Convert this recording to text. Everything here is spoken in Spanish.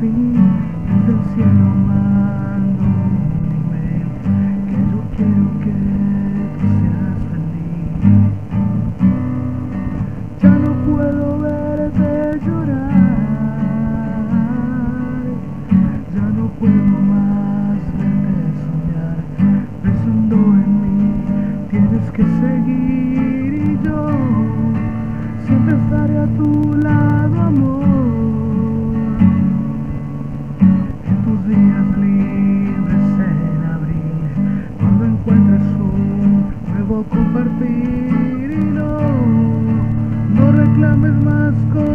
fin desde el cielo mando un email que yo quiero que tú seas feliz. Ya no puedo verte llorar, ya no puedo más verte soñar pensando en mí. Tienes que seguir y yo siempre estaré a tu lado, amor. En tus días libres en abril, cuando encuentres un nuevo compartir, y no reclames más cosas.